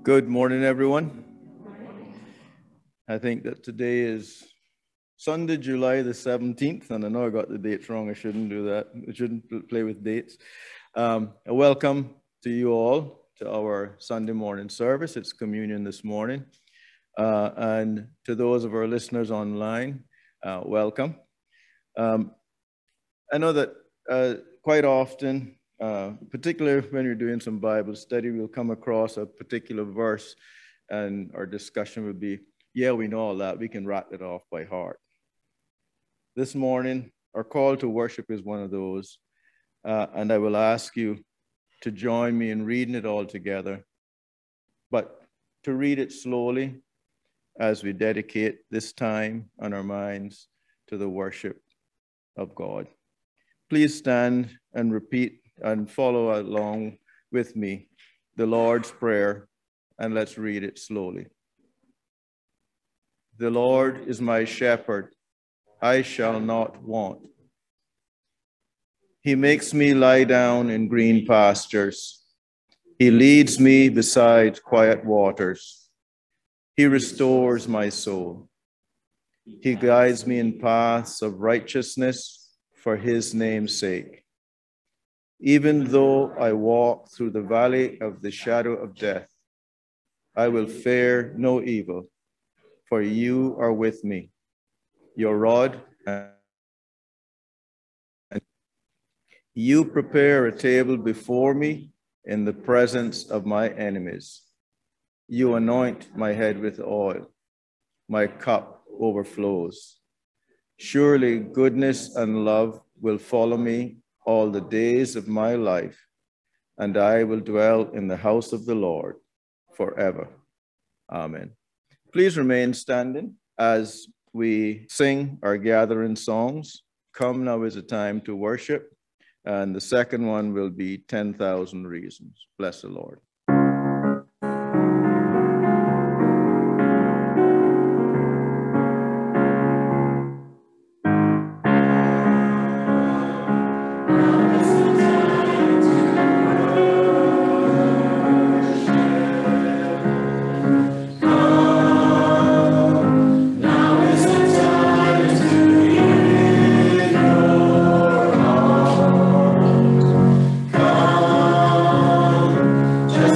Good morning, everyone. I think that today is Sunday, July the 17th, and I know I got the dates wrong. I shouldn't do that. I shouldn't play with dates. Welcome to you all to our Sunday morning service. It's communion this morning. And to those of our listeners online, welcome. I know that quite often, particularly when you're doing some Bible study, we'll come across a particular verse and our discussion would be, yeah, we know all that. We can rattle it off by heart. This morning, our call to worship is one of those. And I will ask you to join me in reading it all together, but to read it slowly as we dedicate this time on our minds to the worship of God. Please stand and repeat and follow along with me the Lord's Prayer, and let's read it slowly. The Lord is my shepherd, I shall not want. He makes me lie down in green pastures. He leads me beside quiet waters. He restores my soul. He guides me in paths of righteousness for his name's sake. Even though I walk through the valley of the shadow of death, I will fear no evil, for you are with me. Your rod and you prepare a table before me in the presence of my enemies. You anoint my head with oil. My cup overflows. Surely goodness and love will follow me all the days of my life, and I will dwell in the house of the Lord forever. Amen. Please remain standing as we sing our gathering songs. Come Now is a Time to Worship. And the second one will be 10,000 Reasons. Bless the Lord. Just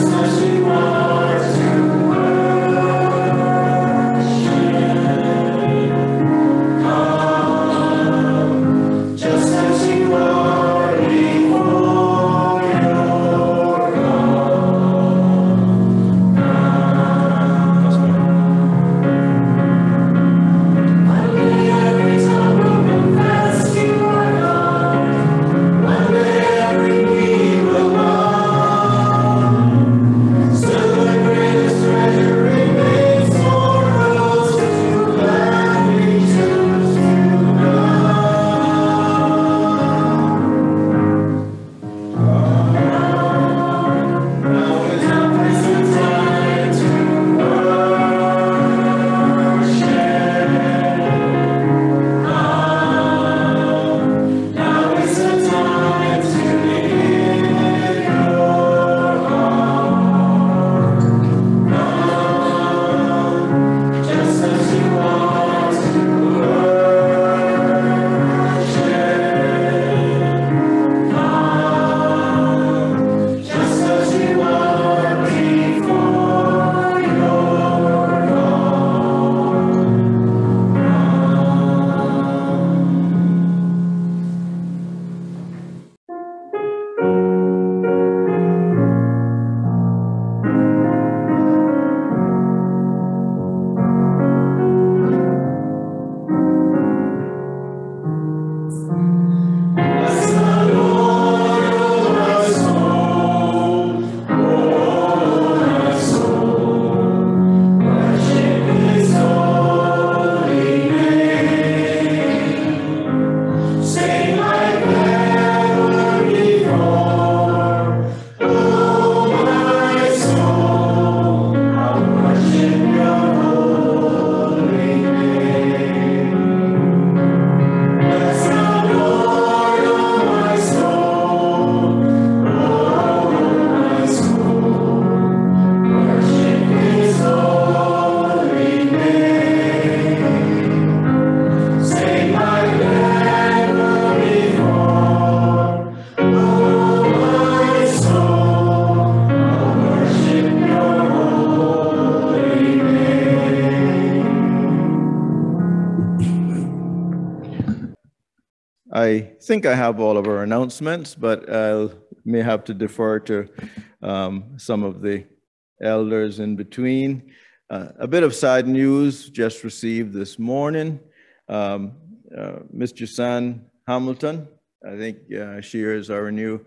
I think I have all of our announcements, but I may have to defer to some of the elders in between. A bit of side news just received this morning. Ms. Jasan Hamilton, I think she is our new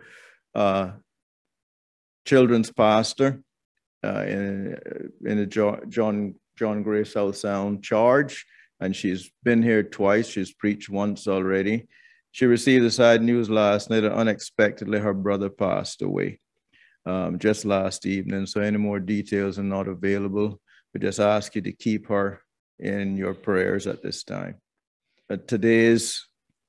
children's pastor in a John Gray South Sound charge, and she's been here twice. She's preached once already. She received the sad news last night that unexpectedly her brother passed away just last evening. So any more details are not available. We just ask you to keep her in your prayers at this time. Today's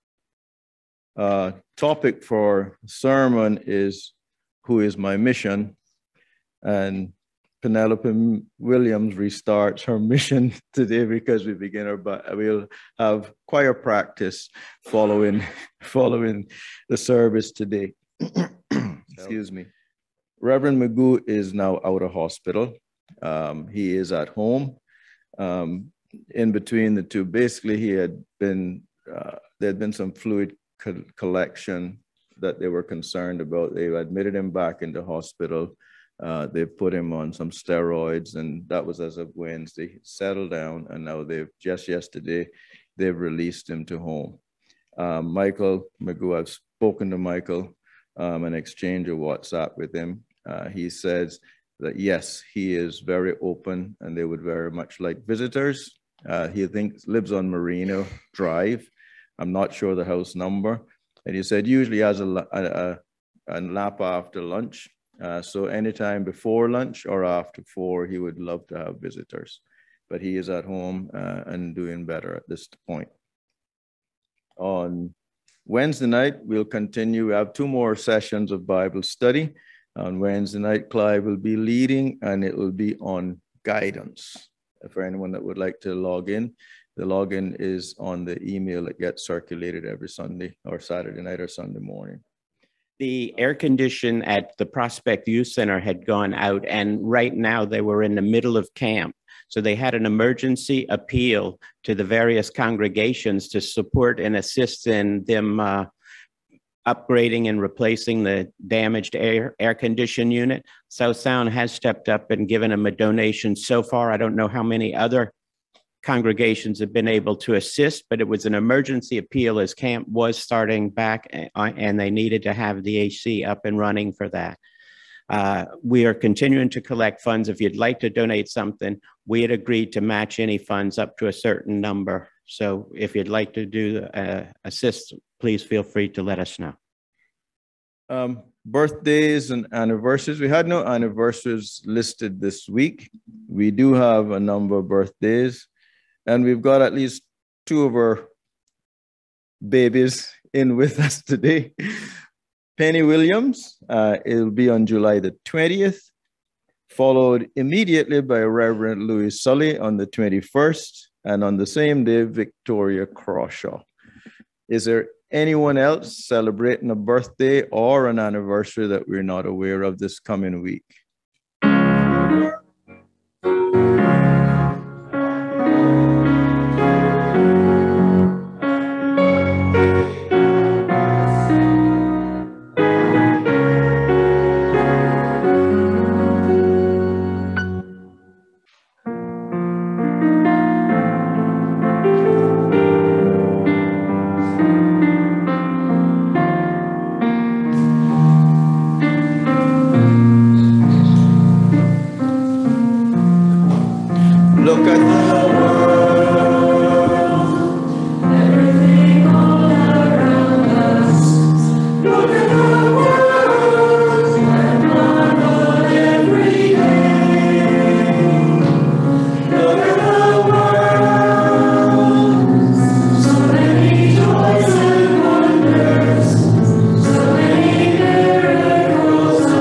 topic for sermon is "Who is my mission?" And Penelope Williams restarts her mission today because we begin we'll have choir practice following the service today. Excuse me. Reverend Magoo is now out of hospital. He is at home. In between the two, basically he had been, there had been some fluid collection that they were concerned about. They admitted him back into hospital. They put him on some steroids, and that was as of Wednesday. He settled down, and now just yesterday, they've released him to home. Michael Magoo, I've spoken to Michael and exchanged a WhatsApp with him. He says that yes, he is very open, and they would very much like visitors. He lives on Marino Drive. I'm not sure the house number. And he said usually has a nap after lunch. So anytime before lunch or after 4, he would love to have visitors. But he is at home and doing better at this point. On Wednesday night, we'll continue. We have 2 more sessions of Bible study. On Wednesday night, Clive will be leading, and it will be on guidance. For anyone that would like to log in, the login is on the email that gets circulated every Sunday or Saturday night or Sunday morning. The air condition at the Prospect Youth Center had gone out, and right now they were in the middle of camp. So they had an emergency appeal to the various congregations to support and assist in them upgrading and replacing the damaged air condition unit. South Sound has stepped up and given them a donation so far. I don't know how many other congregations have been able to assist, but it was an emergency appeal as camp was starting back, and they needed to have the AC up and running for that. We are continuing to collect funds. If you'd like to donate something, we had agreed to match any funds up to a certain number. So if you'd like to do assist, please feel free to let us know. Birthdays and anniversaries. We had no anniversaries listed this week. We do have a number of birthdays. And we've got at least 2 of our babies in with us today. Penny Williams, it'll be on July the 20th, followed immediately by Reverend Louis Sully on the 21st, and on the same day, Victoria Crawshaw. Is there anyone else celebrating a birthday or an anniversary that we're not aware of this coming week?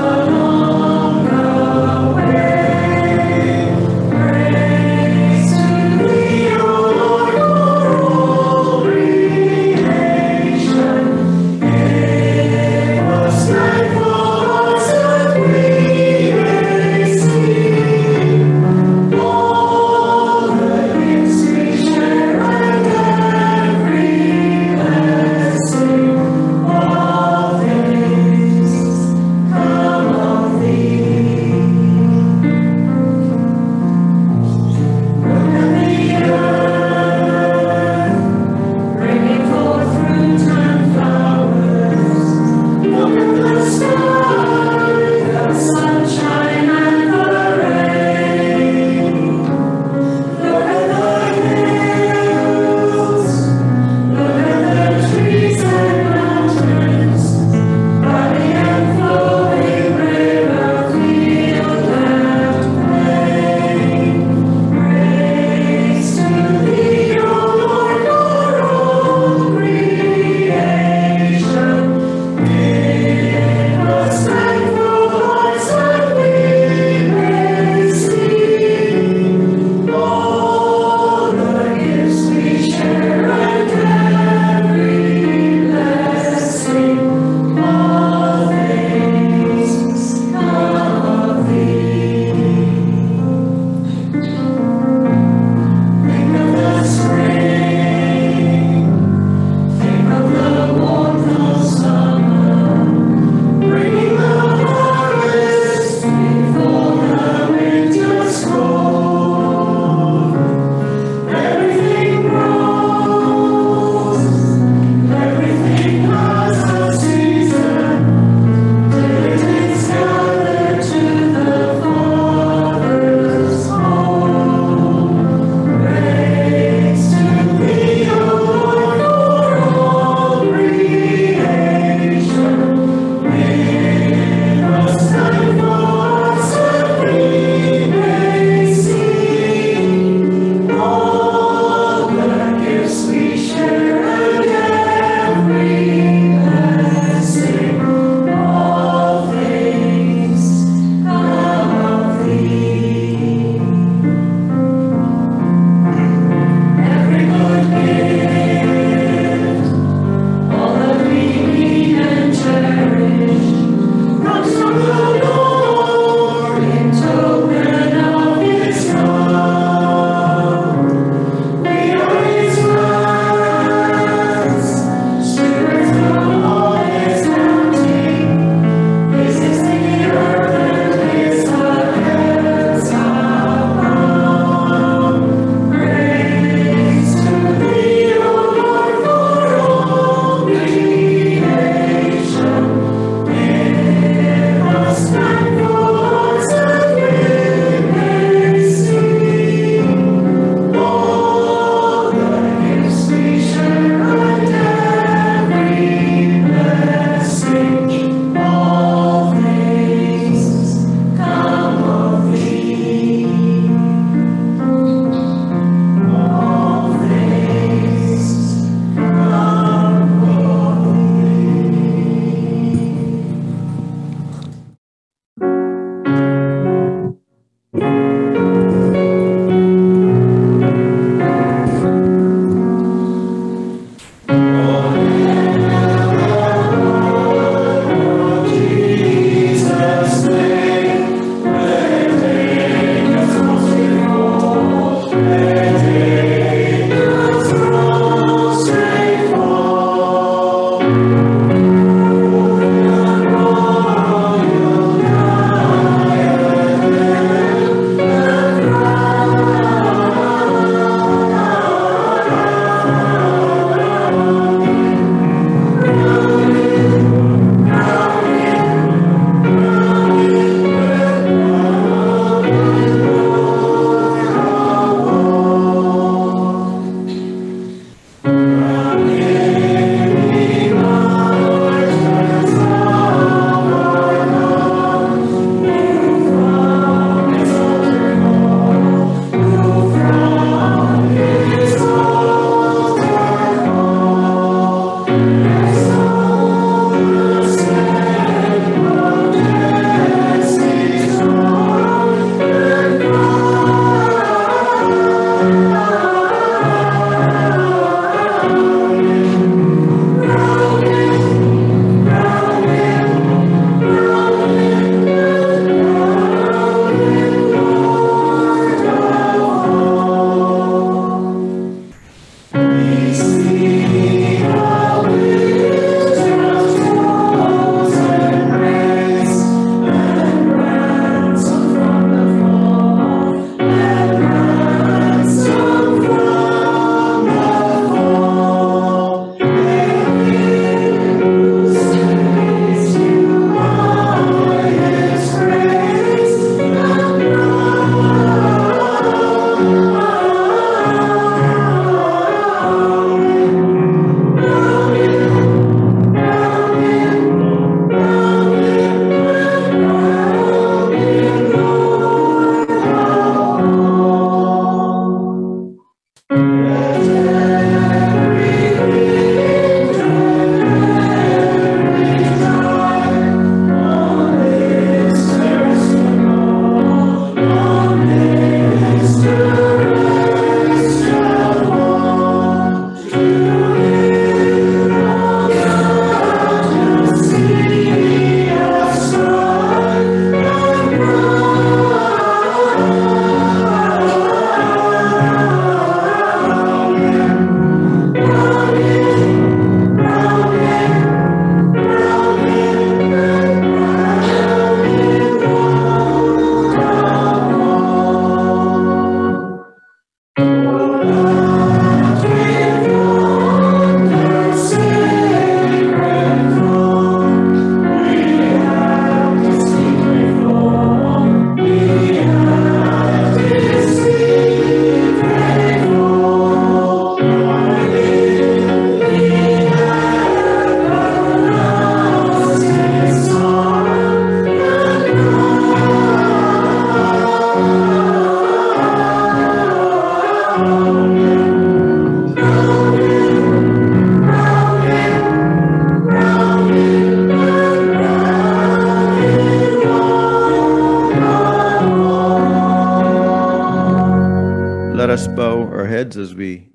Praise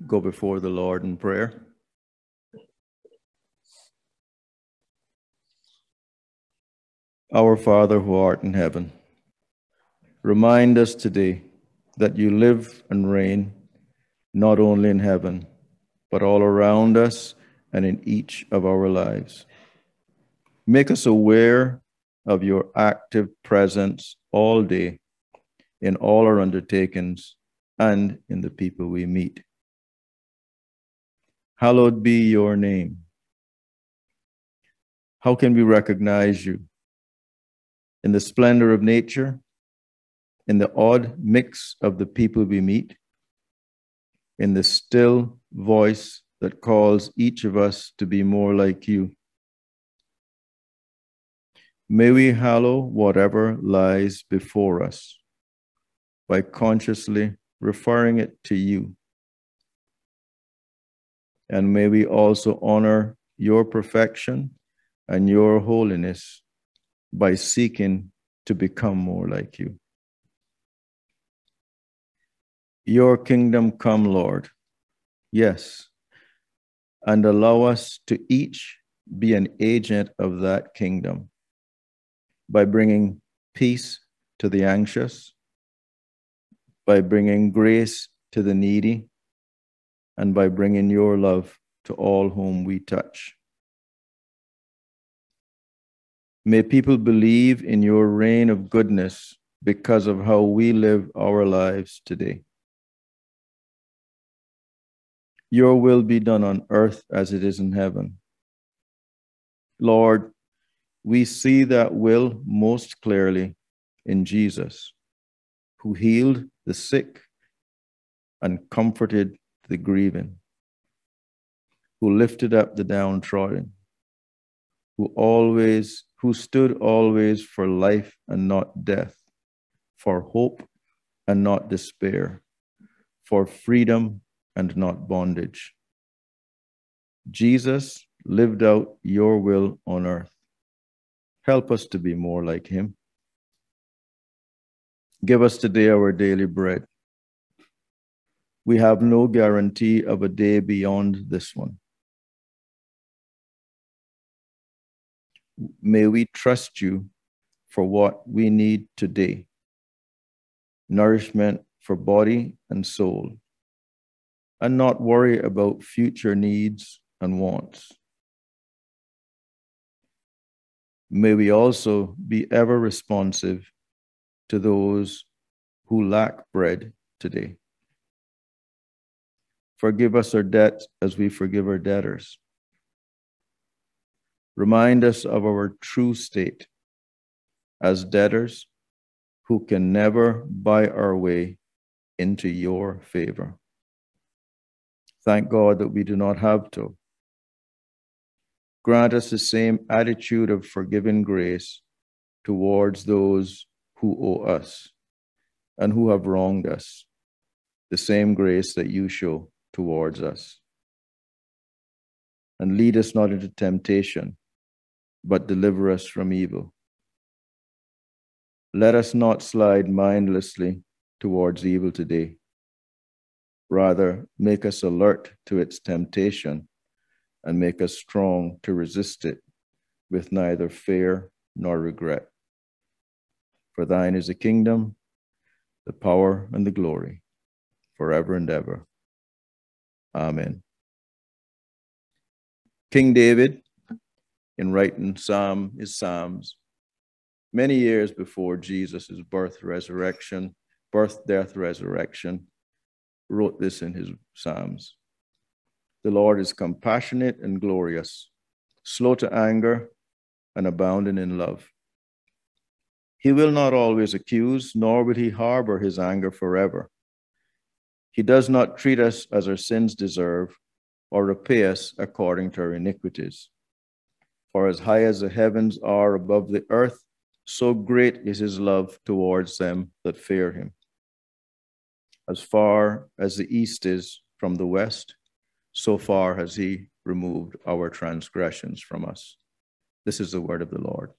go before the Lord in prayer. Our Father who art in heaven, remind us today that you live and reign not only in heaven, but all around us and in each of our lives. Make us aware of your active presence all day in all our undertakings and in the people we meet. Hallowed be your name. How can we recognize you? In the splendor of nature, in the odd mix of the people we meet, in the still voice that calls each of us to be more like you. May we hallow whatever lies before us by consciously referring it to you. And may we also honor your perfection and your holiness by seeking to become more like you. Your kingdom come, Lord. Yes. And allow us to each be an agent of that kingdom by bringing peace to the anxious, by bringing grace to the needy, and by bringing your love to all whom we touch. May people believe in your reign of goodness because of how we live our lives today. Your will be done on earth as it is in heaven. Lord, we see that will most clearly in Jesus, who healed the sick and comforted the grieving, who lifted up the downtrodden, who stood always for life and not death, for hope and not despair, for freedom and not bondage. Jesus lived out your will on earth. Help us to be more like him. Give us today our daily bread. We have no guarantee of a day beyond this one. May we trust you for what we need today, nourishment for body and soul, and not worry about future needs and wants. May we also be ever responsive to those who lack bread today. Forgive us our debts as we forgive our debtors. Remind us of our true state as debtors who can never buy our way into your favor. Thank God that we do not have to. Grant us the same attitude of forgiving grace towards those who owe us and who have wronged us, the same grace that you show towards us. And lead us not into temptation, but deliver us from evil. Let us not slide mindlessly towards evil today. Rather, make us alert to its temptation and make us strong to resist it with neither fear nor regret. For thine is the kingdom, the power, and the glory, forever and ever. Amen. King David, in writing his Psalms, many years before Jesus' birth, death, resurrection, wrote this in his Psalms. The Lord is compassionate and glorious, slow to anger and abounding in love. He will not always accuse, nor will he harbor his anger forever. He does not treat us as our sins deserve or repay us according to our iniquities. For as high as the heavens are above the earth, so great is his love towards them that fear him. As far as the east is from the west, so far has he removed our transgressions from us. This is the word of the Lord.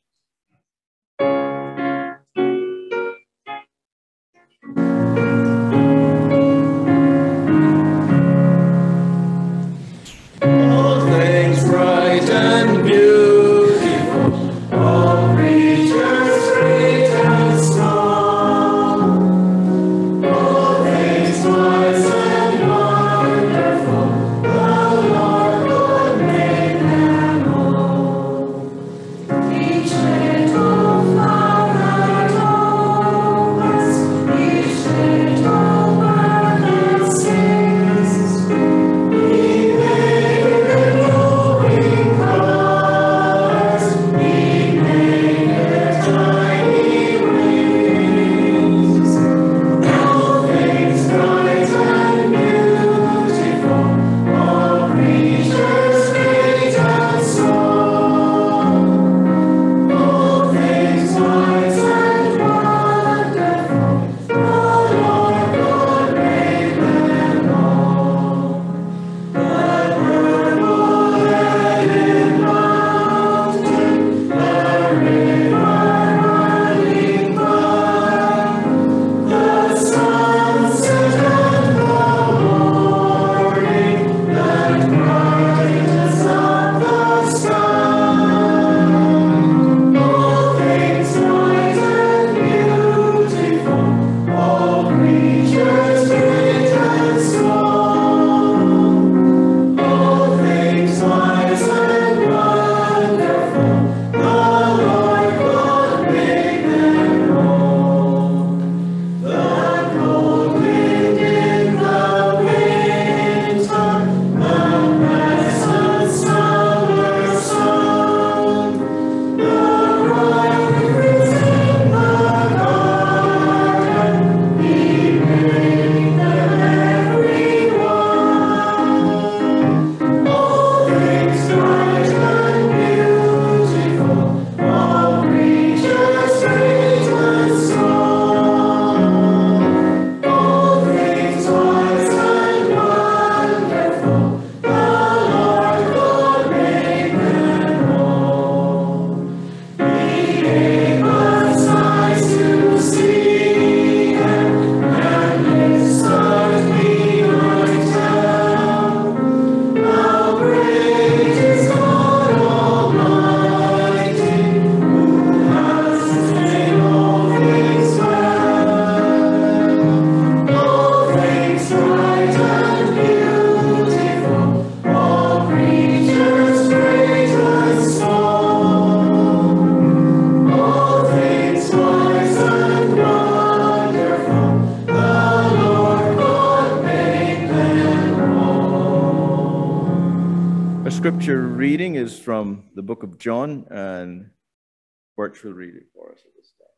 scripture reading is from the book of John, and Bert will read it for us at this time.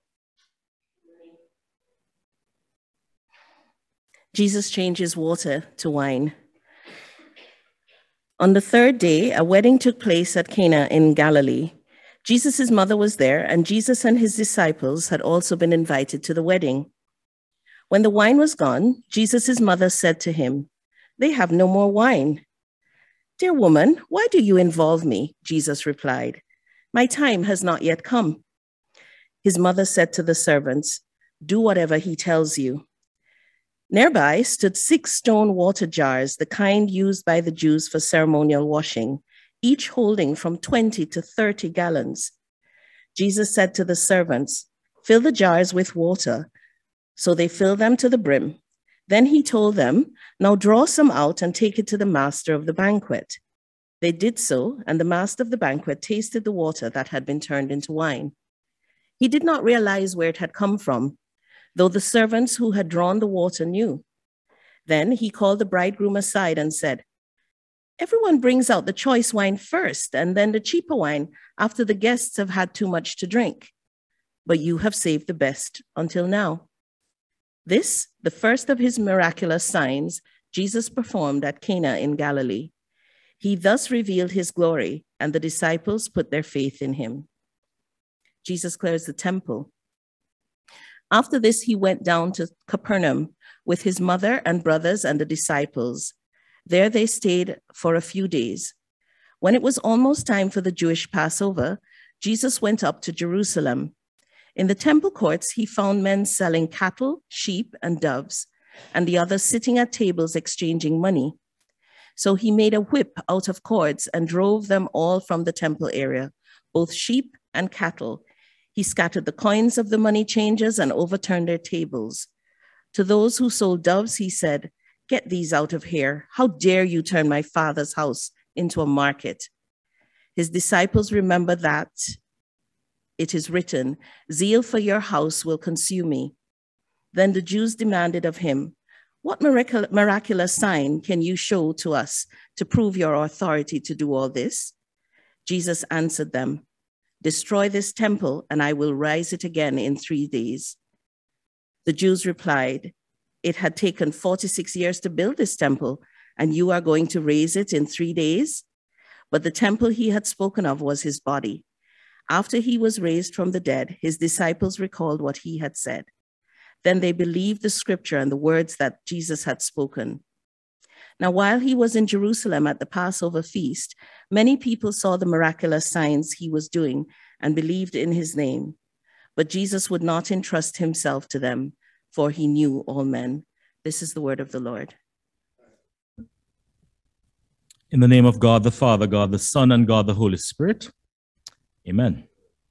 Jesus changes water to wine. On the third day, a wedding took place at Cana in Galilee. Jesus' mother was there, and Jesus and his disciples had also been invited to the wedding. When the wine was gone, Jesus' mother said to him, "They have no more wine." "Dear woman, why do you involve me?" Jesus replied. "My time has not yet come." His mother said to the servants, "Do whatever he tells you." Nearby stood 6 stone water jars, the kind used by the Jews for ceremonial washing, each holding from 20 to 30 gallons. Jesus said to the servants, "Fill the jars with water." So they filled them to the brim. Then he told them, "Now draw some out and take it to the master of the banquet." They did so, and the master of the banquet tasted the water that had been turned into wine. He did not realize where it had come from, though the servants who had drawn the water knew. Then he called the bridegroom aside and said, "Everyone brings out the choice wine first, and then the cheaper wine after the guests have had too much to drink. But you have saved the best until now." This, the first of his miraculous signs, Jesus performed at Cana in Galilee. He thus revealed his glory, and the disciples put their faith in him. Jesus clears the temple. After this, he went down to Capernaum with his mother and brothers and the disciples. There they stayed for a few days. When it was almost time for the Jewish Passover, Jesus went up to Jerusalem. In the temple courts, he found men selling cattle, sheep, and doves, and the others sitting at tables exchanging money. So he made a whip out of cords and drove them all from the temple area, both sheep and cattle. He scattered the coins of the money changers and overturned their tables. To those who sold doves, he said, "Get these out of here. How dare you turn my father's house into a market?" His disciples remembered that it is written, "Zeal for your house will consume me." Then the Jews demanded of him, "What miraculous sign can you show to us to prove your authority to do all this?" Jesus answered them, "Destroy this temple, and I will rise it again in 3 days." The Jews replied, "It had taken 46 years to build this temple, and you are going to raise it in 3 days?" But the temple he had spoken of was his body. After he was raised from the dead, his disciples recalled what he had said. Then they believed the scripture and the words that Jesus had spoken. Now, while he was in Jerusalem at the Passover feast, many people saw the miraculous signs he was doing and believed in his name. But Jesus would not entrust himself to them, for he knew all men. This is the word of the Lord. In the name of God the Father, God the Son, and God the Holy Spirit. Amen.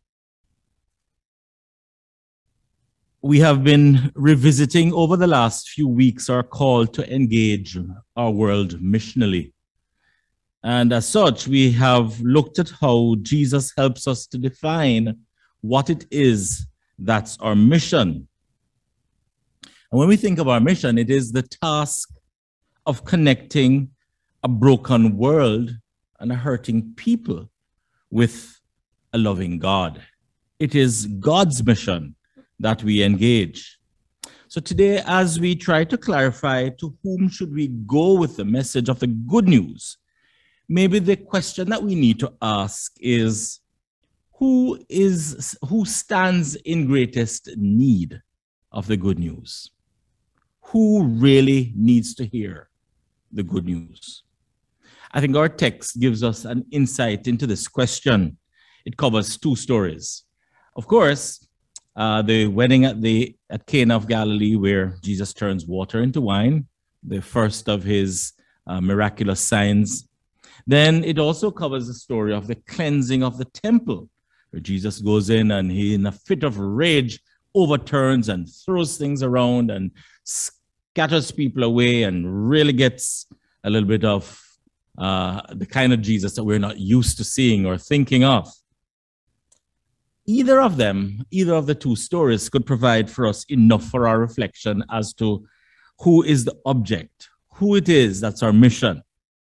We have been revisiting over the last few weeks our call to engage our world missionally. And as such, we have looked at how Jesus helps us to define what it is that's our mission. And when we think of our mission, it is the task of connecting a broken world and a hurting people with a loving God. It is God's mission that we engage. So today, as we try to clarify to whom should we go with the message of the good news, maybe the question that we need to ask is, who stands in greatest need of the good news? Who really needs to hear the good news? I think our text gives us an insight into this question. It covers 2 stories. Of course, the wedding at Cana of Galilee, where Jesus turns water into wine, the first of his miraculous signs. Then it also covers the story of the cleansing of the temple, where Jesus goes in and he, in a fit of rage, overturns and throws things around and scatters people away and really gets a little bit of the kind of Jesus that we're not used to seeing or thinking of. Either of the 2 stories could provide for us enough for our reflection as to who is the object, who it is that's our mission.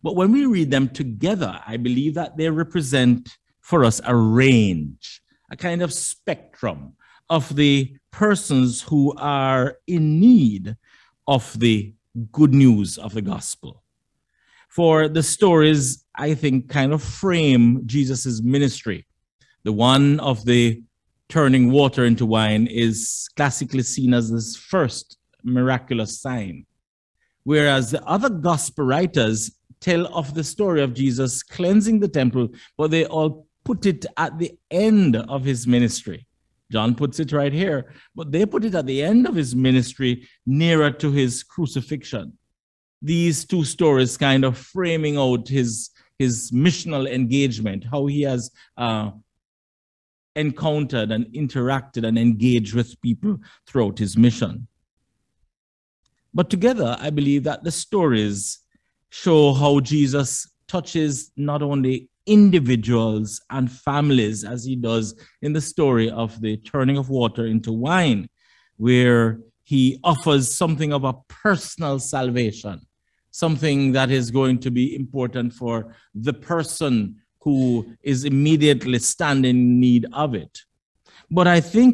But when we read them together, I believe that they represent for us a range, a kind of spectrum of the persons who are in need of the good news of the gospel. For the stories, I think, kind of frame Jesus's ministry. The one of the turning water into wine is classically seen as this first miraculous sign, whereas the other gospel writers tell of the story of Jesus cleansing the temple, but they all put it at the end of his ministry. John puts it right here, but they put it at the end of his ministry, nearer to his crucifixion. These two stories kind of framing out his missional engagement, how he has encountered and interacted and engaged with people throughout his mission. But together, I believe that the stories show how Jesus touches not only individuals and families, as he does in the story of the turning of water into wine, where he offers something of a personal salvation, something that is going to be important for the person who is immediately standing in need of it. But I think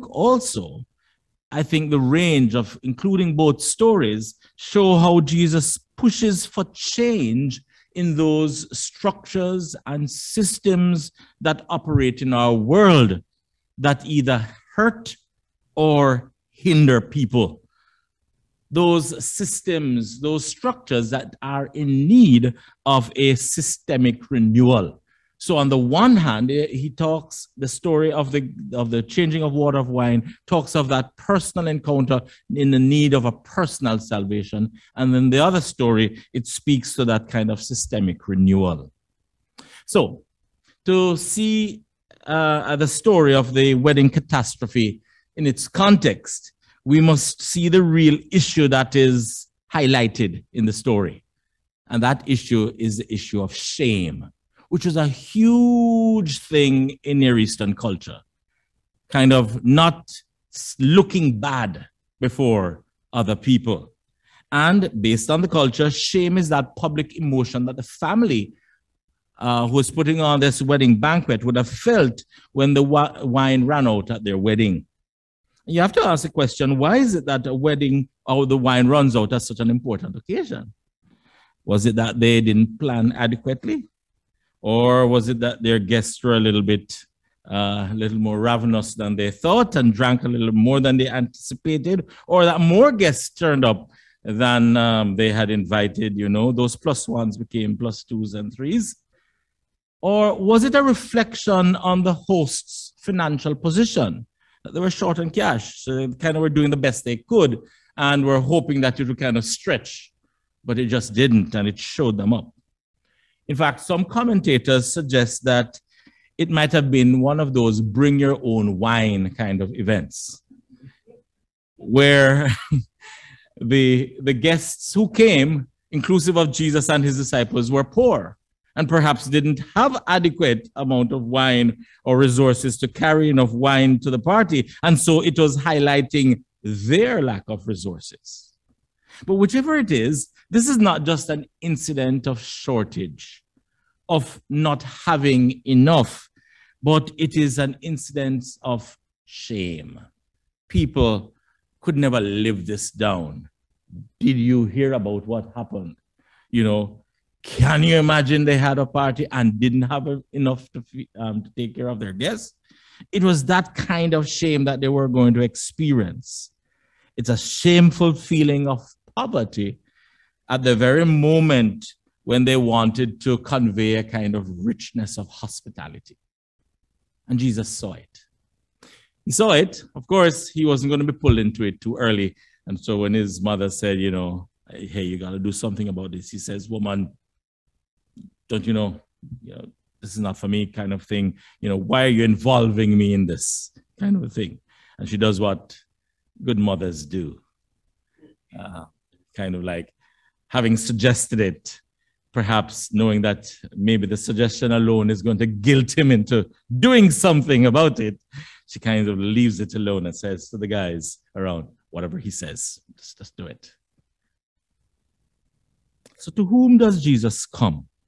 the range of including both stories show how Jesus pushes for change in those structures and systems that operate in our world that either hurt or hinder people. Those systems, those structures that are in need of a systemic renewal. So on the one hand, he talks, the story of the changing of water of wine, talks of that personal encounter in the need of a personal salvation. And then the other story, it speaks to that kind of systemic renewal. So to see the story of the wedding catastrophe in its context, we must see the real issue that is highlighted in the story. And that issue is the issue of shame, which is a huge thing in Near Eastern culture, kind of not looking bad before other people. And based on the culture, shame is that public emotion that the family who was putting on this wedding banquet would have felt when the wine ran out at their wedding. You have to ask the question, why is it that a wedding or the wine runs out at such an important occasion? Was it that they didn't plan adequately? Or was it that their guests were a little more ravenous than they thought and drank a little more than they anticipated? Or that more guests turned up than they had invited, you know, those plus ones became plus twos and threes? Or was it a reflection on the host's financial position? That they were short on cash, so they kind of were doing the best they could and were hoping that it would kind of stretch, but it just didn't, and it showed them up. In fact, some commentators suggest that it might have been one of those bring your own wine kind of events, where the guests who came, inclusive of Jesus and his disciples, were poor and perhaps didn't have adequate amount of wine or resources to carry enough wine to the party. And so it was highlighting their lack of resources. But whichever it is, this is not just an incident of shortage, of not having enough, but it is an incident of shame. People could never live this down. Did you hear about what happened? You know, can you imagine they had a party and didn't have enough to take care of their guests? It was that kind of shame that they were going to experience. It's a shameful feeling of poverty at the very moment when they wanted to convey a kind of richness of hospitality. And Jesus saw it. He saw it. Of course, he wasn't going to be pulled into it too early. And so when his mother said, you know, hey, you got to do something about this, he says, woman, don't you know, this is not for me kind of thing. You know, why are you involving me in this kind of a thing? And she does what good mothers do. Kind of like having suggested it, perhaps knowing that maybe the suggestion alone is going to guilt him into doing something about it. She kind of leaves it alone and says to the guys around, whatever he says, just do it. So to whom does Jesus come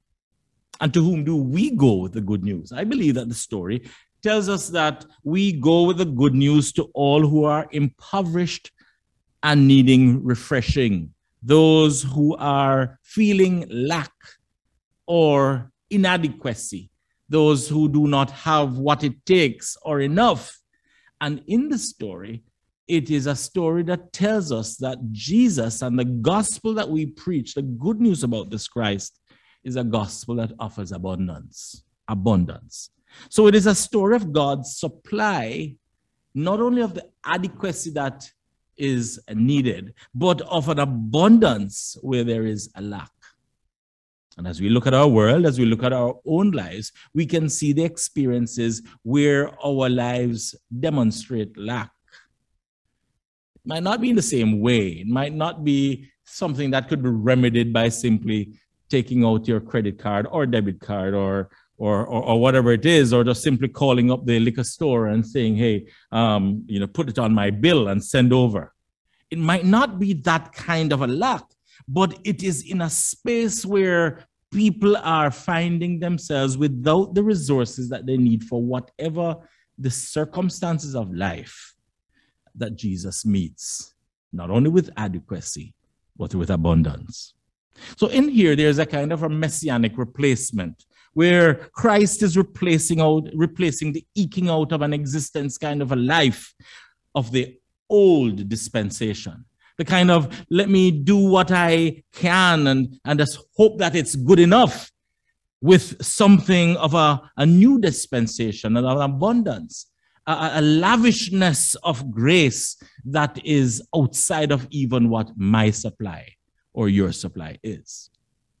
And to whom do we go with the good news? I believe that the story tells us that we go with the good news to all who are impoverished and needing refreshing, those who are feeling lack or inadequacy, those who do not have what it takes or enough. And in the story, it is a story that tells us that Jesus and the gospel that we preach, the good news about this Christ, is a gospel that offers abundance. Abundance. So it is a story of God's supply, not only of the adequacy that is needed, but of an abundance where there is a lack. And as we look at our world, as we look at our own lives, we can see the experiences where our lives demonstrate lack. It might not be in the same way. It might not be something that could be remedied by simply taking out your credit card or debit card or whatever it is, or just simply calling up the liquor store and saying, hey, put it on my bill and send over. It might not be that kind of a lack, but it is in a space where people are finding themselves without the resources that they need for whatever the circumstances of life that Jesus meets, not only with adequacy, but with abundance. So in here, there's a kind of a messianic replacement where Christ is replacing the eking out of an existence kind of a life of the old dispensation. The kind of, let me do what I can and just hope that it's good enough, with something of a new dispensation, of an abundance, a lavishness of grace that is outside of even what my supply or your supply is.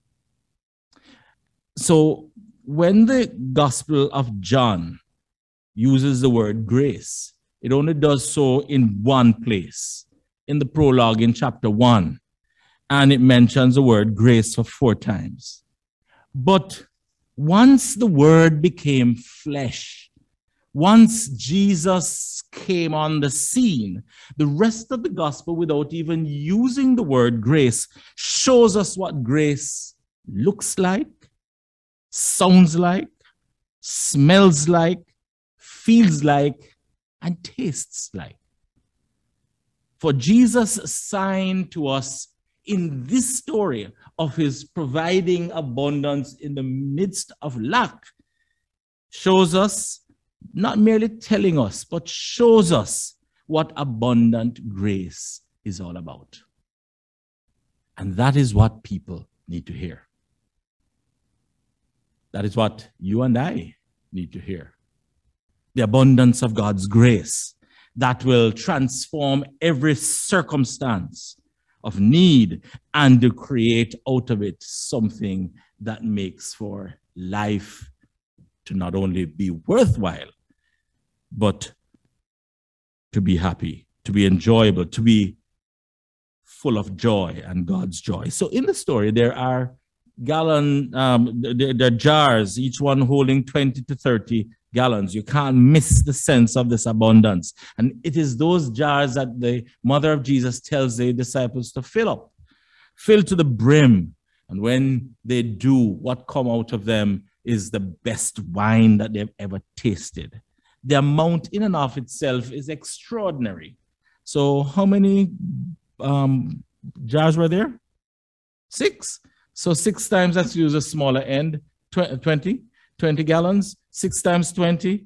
So when the Gospel of John uses the word grace, it only does so in one place, in the prologue in chapter 1, and it mentions the word grace for 4 times. But once the word became flesh, once Jesus came on the scene, the rest of the gospel, without even using the word grace, shows us what grace looks like, sounds like, smells like, feels like, and tastes like. For Jesus' sign to us in this story of his providing abundance in the midst of lack shows us, not merely telling us, but shows us what abundant grace is all about. And that is what people need to hear. That is what you and I need to hear. The abundance of God's grace that will transform every circumstance of need and to create out of it something that makes for life to not only be worthwhile, but to be happy, to be enjoyable, to be full of joy and God's joy. So in the story, there are there are jars, each one holding 20 to 30 gallons. You can't miss the sense of this abundance. And it is those jars that the mother of Jesus tells the disciples to fill up, fill to the brim. And when they do, what come out of them is the best wine that they've ever tasted. The amount in and of itself is extraordinary. So how many jars were there? 6. So 6 times, let's use a smaller end, 20 gallons, 6 times 20,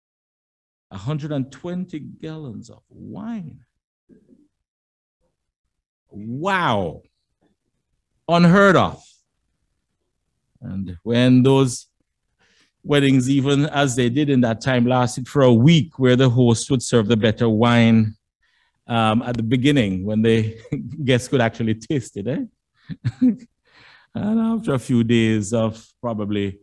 120 gallons of wine. Wow. Unheard of. And when those weddings, even as they did in that time, lasted for a week, where the host would serve the better wine at the beginning, when the guests could actually taste it, And after a few days of probably,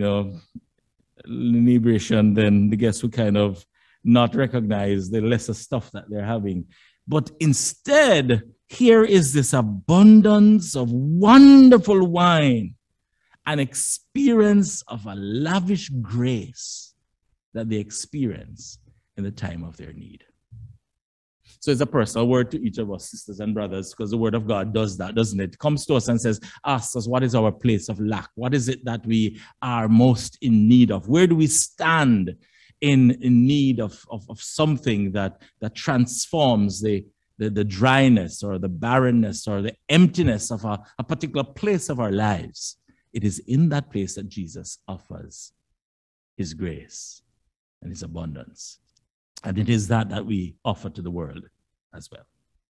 inebriation, then the guests would kind of not recognize the lesser stuff that they're having. But instead, here is this abundance of wonderful wine, an experience of a lavish grace that they experience in the time of their need. So it's a personal word to each of us, sisters and brothers, because the word of God does that, doesn't it? It comes to us and says, asks us, what is our place of lack? What is it that we are most in need of? Where do we stand in need of something that transforms the dryness or the barrenness or the emptiness of a particular place of our lives? It is in that place that Jesus offers his grace and his abundance. And it is that we offer to the world as well.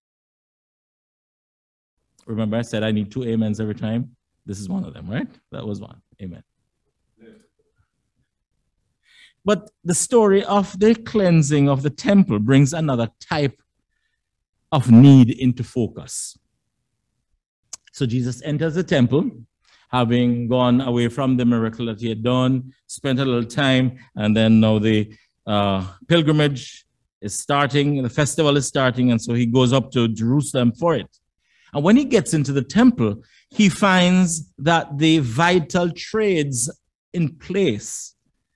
Remember I said I need 2 amens every time? This is one of them, right? That was one. Amen. But the story of the cleansing of the temple brings another type of need into focus. So Jesus enters the temple, having gone away from the miracle that he had done, spent a little time, and then now the pilgrimage is starting, the festival is starting, and so he goes up to Jerusalem for it. And when he gets into the temple, he finds that the vital trades in place,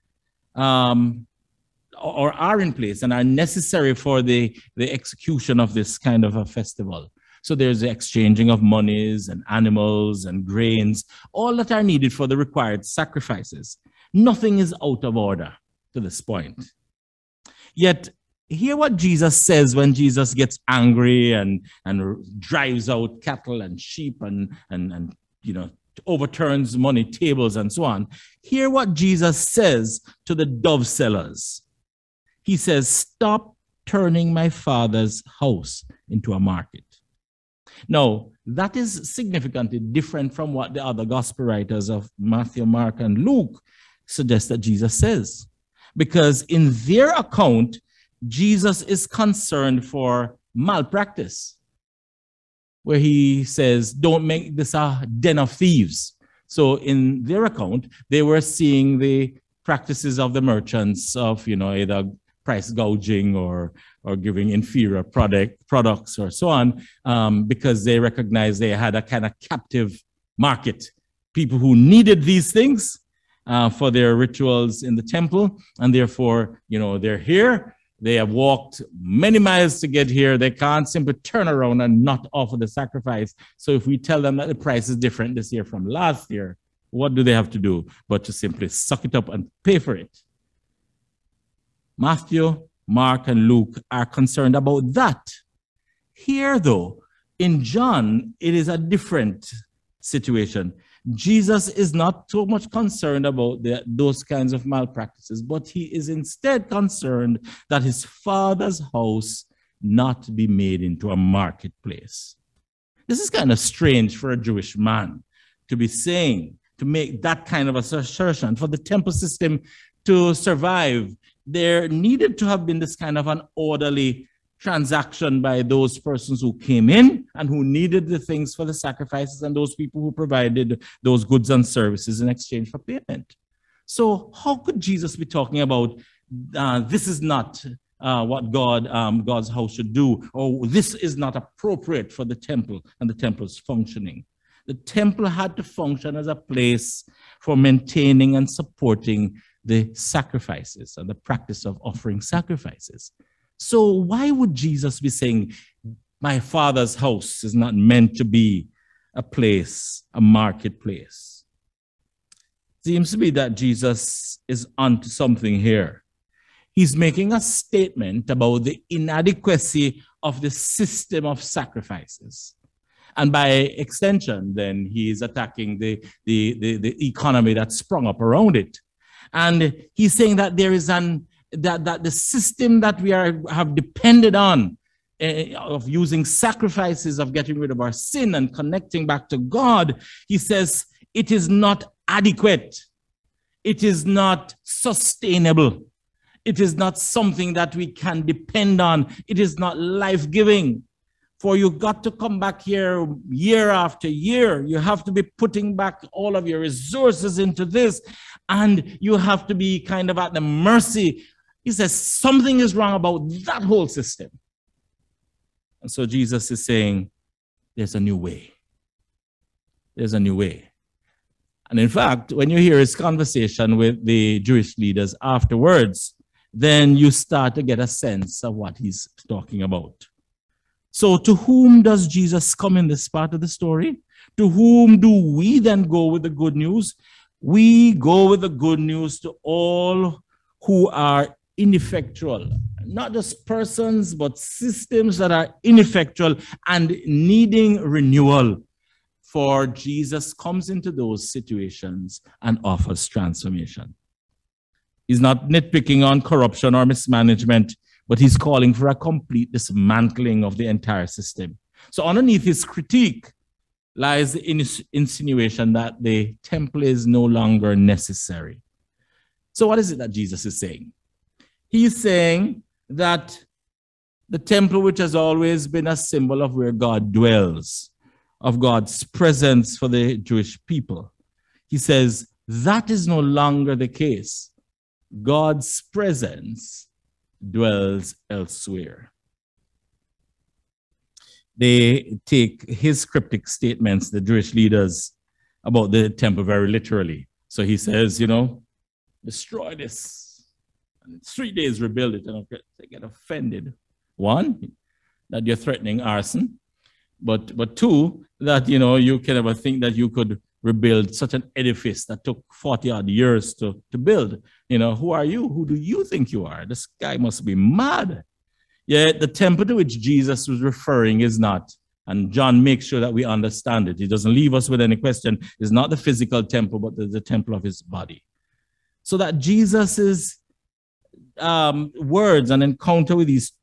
or are in place and are necessary for the execution of this kind of a festival. So there's the exchanging of monies and animals and grains, all that are needed for the required sacrifices. Nothing is out of order to this point. Yet, hear what Jesus says when Jesus gets angry and drives out cattle and sheep and overturns money tables and so on. Hear what Jesus says to the dove sellers. He says, "Stop turning my Father's house into a market." Now, that is significantly different from what the other gospel writers of Matthew, Mark, and Luke suggest that Jesus says. Because in their account, Jesus is concerned for malpractice, where he says, don't make this a den of thieves. So in their account, they were seeing the practices of the merchants of, either price gouging or giving inferior products or so on, because they recognized they had a kind of captive market, people who needed these things for their rituals in the temple, and therefore, they're here. They have walked many miles to get here. They can't simply turn around and not offer the sacrifice. So if we tell them that the price is different this year from last year, what do they have to do but to simply suck it up and pay for it? Matthew, Mark, and Luke are concerned about that. Here, though, in John, it is a different situation. Jesus is not so much concerned about those kinds of malpractices, but he is instead concerned that his Father's house not be made into a marketplace. This is kind of strange for a Jewish man to be saying, to make that kind of assertion. For the temple system to survive, there needed to have been this kind of an orderly transaction by those persons who came in and who needed the things for the sacrifices, and those people who provided those goods and services in exchange for payment. So how could Jesus be talking about this is not what God's house should do, or this is not appropriate for the temple and the temple's functioning? The temple had to function as a place for maintaining and supporting the sacrifices and the practice of offering sacrifices. So why would Jesus be saying, my Father's house is not meant to be a place, a marketplace? Seems to be that Jesus is onto something here. He's making a statement about the inadequacy of the system of sacrifices. And by extension, then he is attacking the economy that sprung up around it. And he's saying that there is that the system that we have depended on of using sacrifices, of getting rid of our sin and connecting back to God, he says it is not adequate. It is not sustainable. It is not something that we can depend on. It is not life-giving. For you got to come back here year after year. You have to be putting back all of your resources into this, and you have to be kind of at the mercy. He says something is wrong about that whole system. And so Jesus is saying, there's a new way. There's a new way. And in fact, when you hear his conversation with the Jewish leaders afterwards, then you start to get a sense of what he's talking about. So to whom does Jesus come in this part of the story? To whom do we then go with the good news? We go with the good news to all who are ineffectual, not just persons, but systems that are ineffectual and needing renewal. For Jesus comes into those situations and offers transformation. He's not nitpicking on corruption or mismanagement, but he's calling for a complete dismantling of the entire system. So underneath his critique lies the insinuation that the temple is no longer necessary. So what is it that Jesus is saying? He's saying that the temple, which has always been a symbol of where God dwells, of God's presence for the Jewish people, he says that is no longer the case. God's presence dwells elsewhere. They take his cryptic statements, the Jewish leaders, about the temple very literally. So he says, you know, destroy this, and in 3 days rebuild it. And they get offended. One, that you're threatening arson, but two, that, you know, you can ever think that you could rebuild such an edifice that took 40-odd years to build. You know, who are you? Who do you think you are? This guy must be mad. Yet the temple to which Jesus was referring is not, and John makes sure that we understand it. He doesn't leave us with any question. It's not the physical temple, but the temple of his body. So that Jesus's words and encounter with these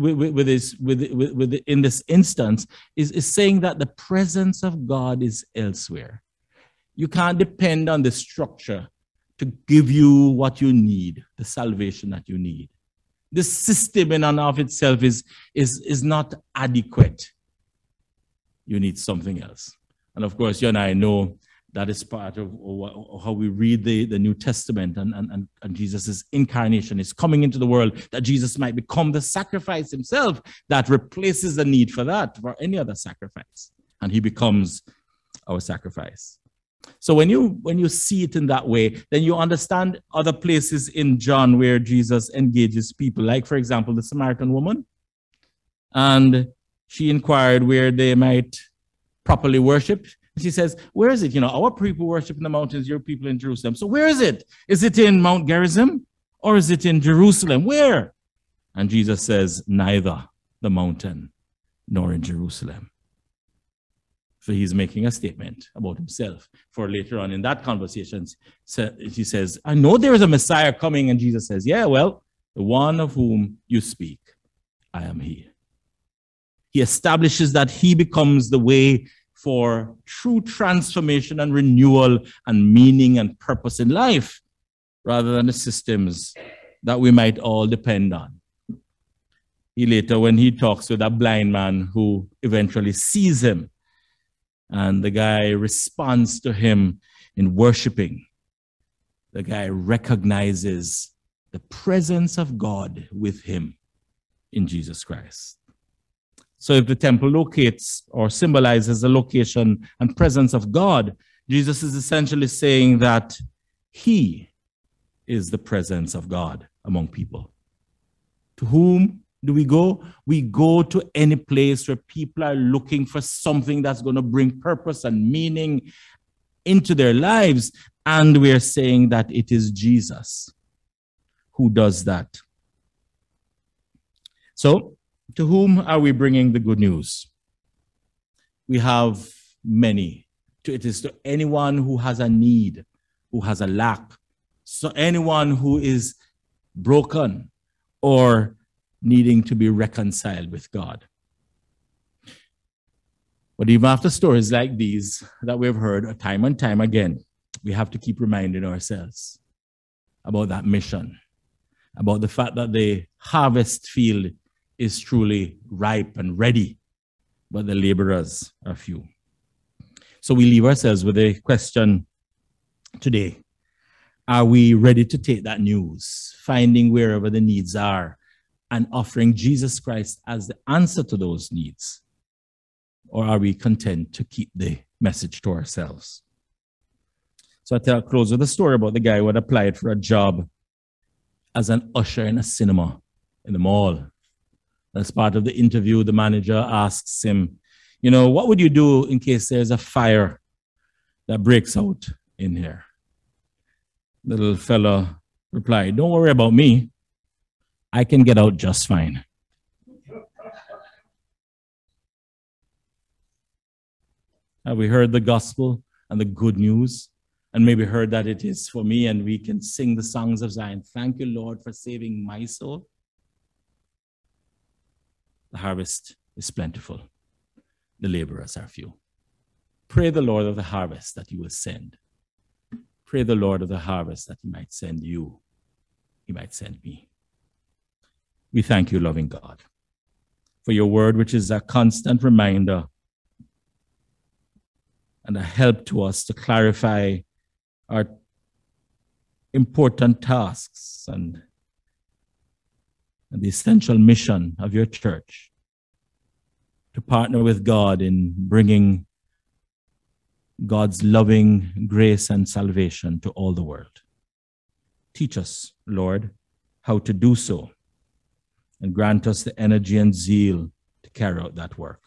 in this instance is saying that the presence of God is elsewhere. You can't depend on the structure to give you what you need, the salvation that you need. This system in and of itself is not adequate. You need something else. And of course, you and I know that is part of how we read the New Testament and Jesus' incarnation is coming into the world, that Jesus might become the sacrifice himself that replaces the need for that, for any other sacrifice. And he becomes our sacrifice. So when you see it in that way, then you understand other places in John where Jesus engages people, like, for example, the Samaritan woman. And she inquired where they might properly worship. She says, where is it? You know, our people worship in the mountains, your people in Jerusalem. So where is it? Is it in Mount Gerizim or is it in Jerusalem? Where? And Jesus says, neither the mountain nor in Jerusalem. So he's making a statement about himself. For later on in that conversation, he says, I know there is a Messiah coming. And Jesus says, yeah, well, the one of whom you speak, I am he. He establishes that he becomes the way for true transformation and renewal and meaning and purpose in life, rather than the systems that we might all depend on. He later, when he talks with a blind man who eventually sees him, and the guy responds to him in worshiping, the guy recognizes the presence of God with him in Jesus Christ. So if the temple locates or symbolizes the location and presence of God, Jesus is essentially saying that he is the presence of God among people. To whom do we go? We go to any place where people are looking for something that's going to bring purpose and meaning into their lives. And we're saying that it is Jesus who does that. So, to whom are we bringing the good news? We have many. It is to anyone who has a need, who has a lack. So anyone who is broken or needing to be reconciled with God. But even after stories like these that we've heard time and time again, we have to keep reminding ourselves about that mission, about the fact that the harvest field is truly ripe and ready, but the laborers are few. So we leave ourselves with a question today. Are we ready to take that news, finding wherever the needs are, and offering Jesus Christ as the answer to those needs? Or are we content to keep the message to ourselves? So I'll close with a story about the guy who had applied for a job as an usher in a cinema in the mall. As part of the interview, the manager asks him, you know, what would you do in case there's a fire that breaks out in here? The little fella replied, don't worry about me. I can get out just fine. Have we heard the gospel and the good news? And maybe heard that it is for me, and we can sing the songs of Zion. Thank you, Lord, for saving my soul. The harvest is plentiful. The laborers are few. Pray the Lord of the harvest that he will send. Pray the Lord of the harvest that he might send you. He might send me. We thank you, loving God, for your word, which is a constant reminder and a help to us to clarify our important tasks and the essential mission of your church to partner with God in bringing God's loving grace and salvation to all the world. Teach us, Lord, how to do so, and grant us the energy and zeal to carry out that work.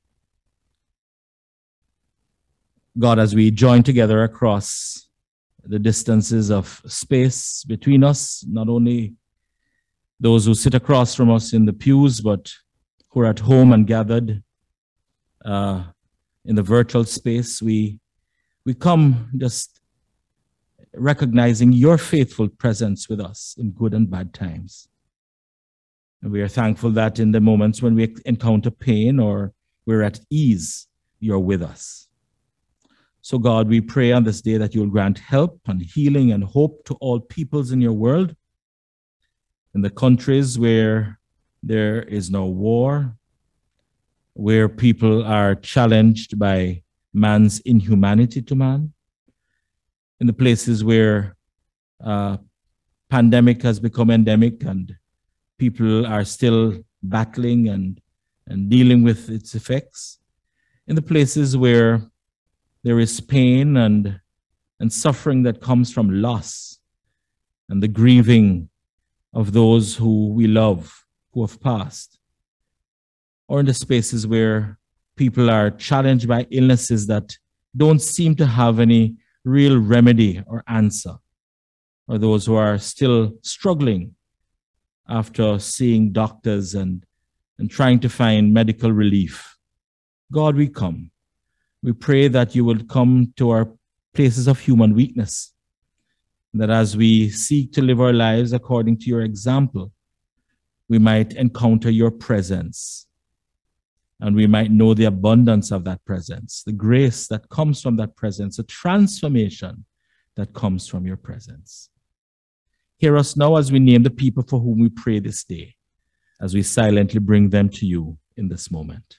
God, as we join together across the distances of space between us, not only those who sit across from us in the pews, but who are at home and gathered in the virtual space, we come just recognizing your faithful presence with us in good and bad times. And we are thankful that in the moments when we encounter pain or we're at ease, you're with us. So God, we pray on this day that you'll grant help and healing and hope to all peoples in your world, in the countries where there is no war, where people are challenged by man's inhumanity to man, in the places where pandemic has become endemic and people are still battling and dealing with its effects, in the places where there is pain and suffering that comes from loss and the grieving of those who we love, who have passed, or in the spaces where people are challenged by illnesses that don't seem to have any real remedy or answer, or those who are still struggling after seeing doctors and trying to find medical relief. God, we come. We pray that you will come to our places of human weakness, that as we seek to live our lives according to your example, we might encounter your presence, and we might know the abundance of that presence, the grace that comes from that presence, the transformation that comes from your presence. Hear us now as we name the people for whom we pray this day, as we silently bring them to you in this moment.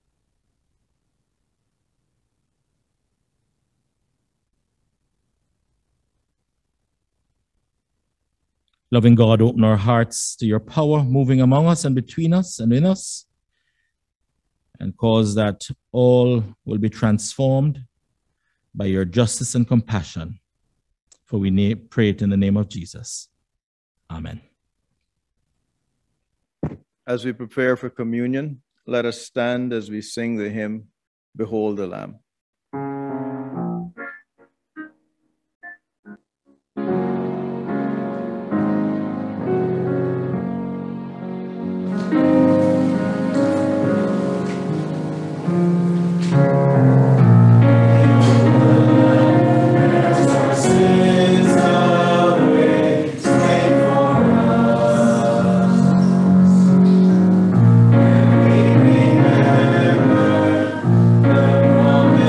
Loving God, open our hearts to your power moving among us and between us and in us, and cause that all will be transformed by your justice and compassion. For we pray it in the name of Jesus. Amen. As we prepare for communion, let us stand as we sing the hymn, Behold the Lamb. Remember the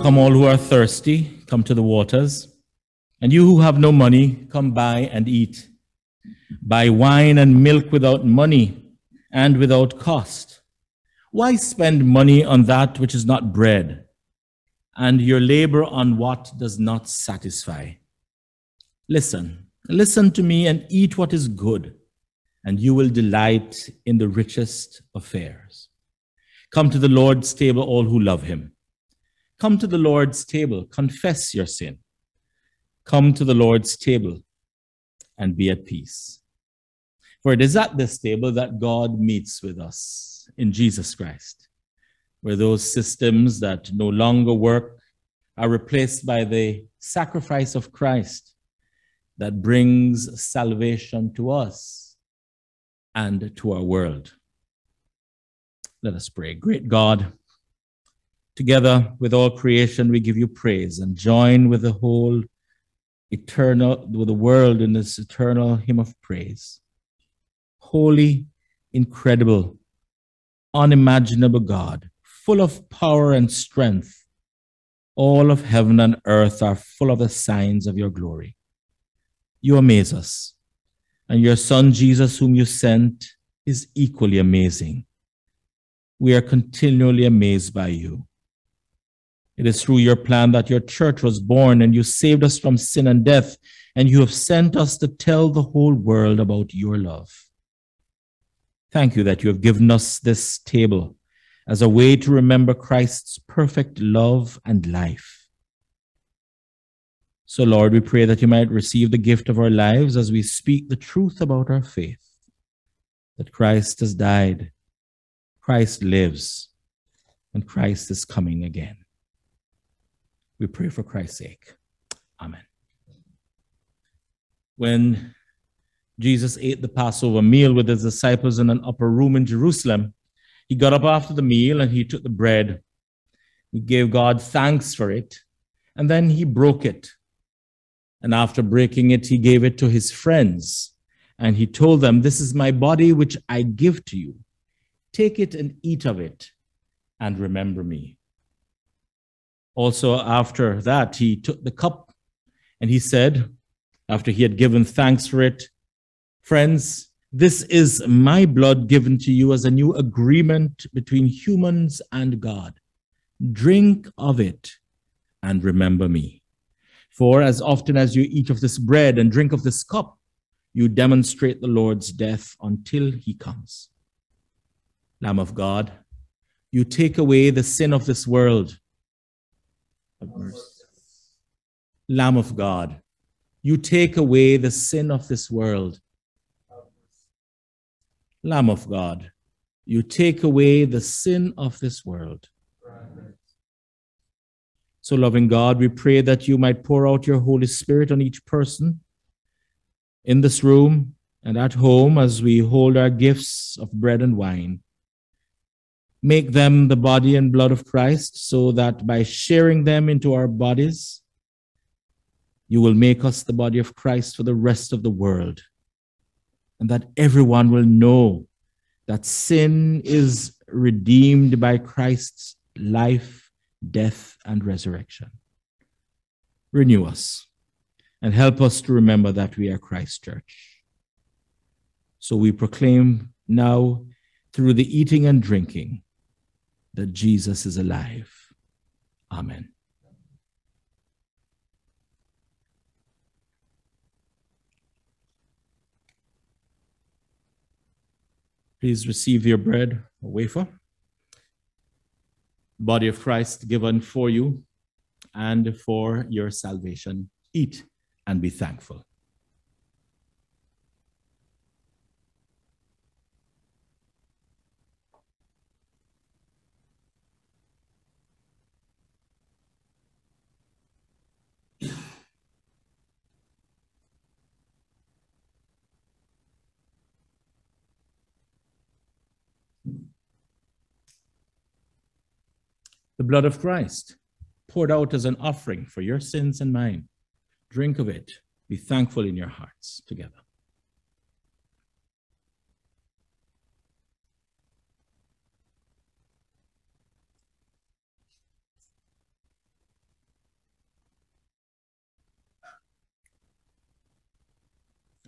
Come all who are thirsty, come to the waters. And you who have no money, come buy and eat. Buy wine and milk without money and without cost. Why spend money on that which is not bread, and your labor on what does not satisfy? Listen to me and eat what is good, and you will delight in the richest affairs. Come to the Lord's table, all who love him. Come to the Lord's table, confess your sin. Come to the Lord's table and be at peace. For it is at this table that God meets with us in Jesus Christ, where those systems that no longer work are replaced by the sacrifice of Christ that brings salvation to us and to our world. Let us pray. Great God, together with all creation, we give you praise and join with the whole with the world in this eternal hymn of praise. Holy, incredible, unimaginable God, full of power and strength, all of heaven and earth are full of the signs of your glory. You amaze us, and your Son Jesus, whom you sent, is equally amazing. We are continually amazed by you. It is through your plan that your church was born, and you saved us from sin and death, and you have sent us to tell the whole world about your love. Thank you that you have given us this table as a way to remember Christ's perfect love and life. So, Lord, we pray that you might receive the gift of our lives as we speak the truth about our faith, that Christ has died, Christ lives, and Christ is coming again. We pray for Christ's sake. Amen. When Jesus ate the Passover meal with his disciples in an upper room in Jerusalem, he got up after the meal and he took the bread. He gave God thanks for it, and then he broke it. And after breaking it, he gave it to his friends, and he told them, "This is my body which I give to you. Take it and eat of it, and remember me." Also, after that, he took the cup and he said, after he had given thanks for it, "Friends, this is my blood given to you as a new agreement between humans and God. Drink of it and remember me. For as often as you eat of this bread and drink of this cup, you demonstrate the Lord's death until he comes." Lamb of God, you take away the sin of this world. Lamb of God, you take away the sin of this world. Lamb of God, you take away the sin of this world. So, loving God, we pray that you might pour out your Holy Spirit on each person in this room and at home as we hold our gifts of bread and wine. Make them the body and blood of Christ, so that by sharing them into our bodies, you will make us the body of Christ for the rest of the world, and that everyone will know that sin is redeemed by Christ's life, death, and resurrection. Renew us and help us to remember that we are Christ's church. So we proclaim now, through the eating and drinking, that Jesus is alive. Amen. Please receive your bread or wafer, body of Christ given for you and for your salvation. Eat and be thankful. The blood of Christ, poured out as an offering for your sins and mine. Drink of it. Be thankful in your hearts together.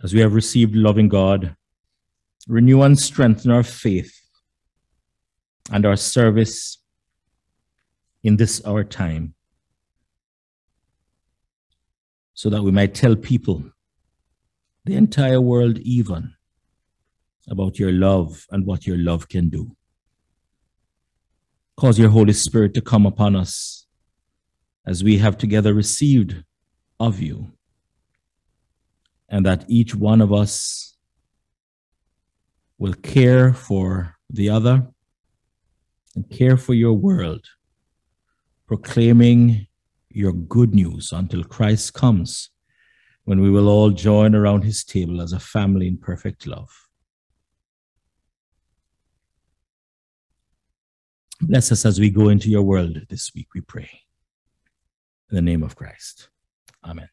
As we have received loving God, renew and strengthen our faith and our service in this our time, so that we might tell people, the entire world even, about your love and what your love can do. Cause your Holy Spirit to come upon us as we have together received of you, and that each one of us will care for the other and care for your world, proclaiming your good news until Christ comes, when we will all join around his table as a family in perfect love. Bless us as we go into your world this week, we pray. In the name of Christ. Amen.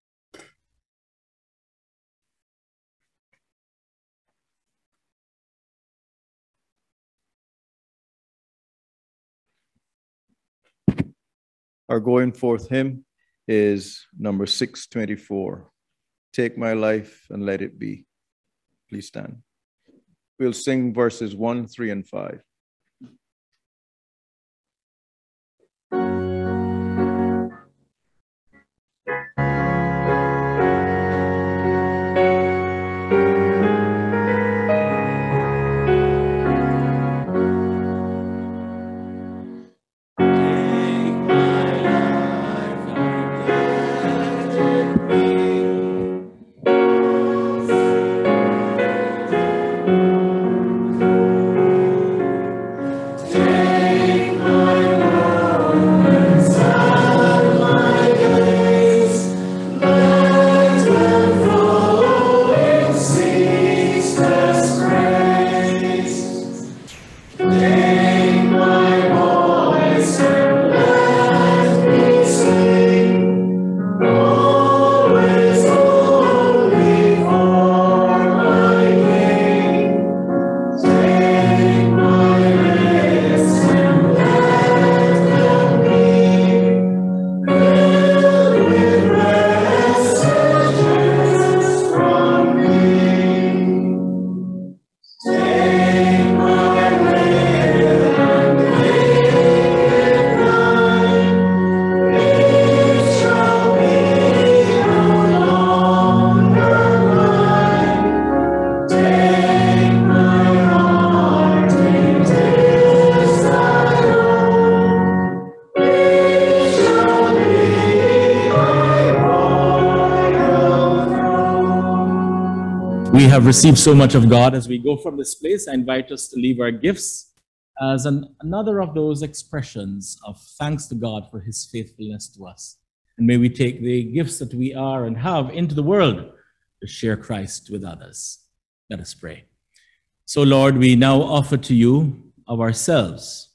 Our going forth hymn is number 624. Take my life and let it be. Please stand. We'll sing verses 1, 3, and 5. We have received so much of God. As we go from this place, I invite us to leave our gifts as another of those expressions of thanks to God for his faithfulness to us. And may we take the gifts that we are and have into the world to share Christ with others. Let us pray. So, Lord, we now offer to you of ourselves,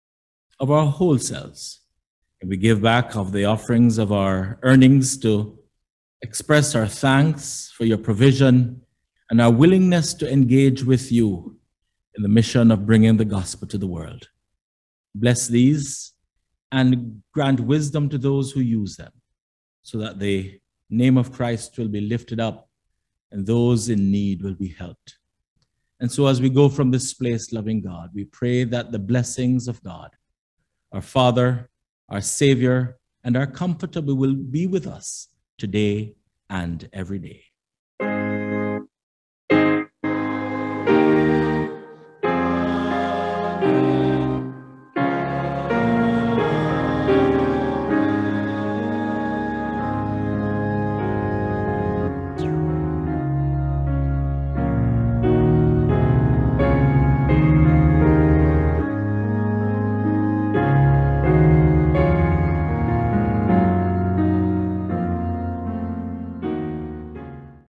of our whole selves. And we give back of the offerings of our earnings to express our thanks for your provision and our willingness to engage with you in the mission of bringing the gospel to the world. Bless these and grant wisdom to those who use them, so that the name of Christ will be lifted up and those in need will be helped. And so as we go from this place, loving God, we pray that the blessings of God, our Father, our Savior, and our Comforter will be with us today and every day.